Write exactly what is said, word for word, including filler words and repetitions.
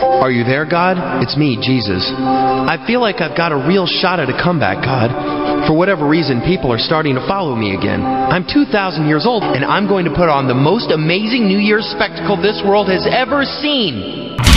Are you there, God? It's me, Jesus. I feel like I've got a real shot at a comeback, God. For whatever reason, people are starting to follow me again. I'm two thousand years old, and I'm going to put on the most amazing New Year's spectacle this world has ever seen.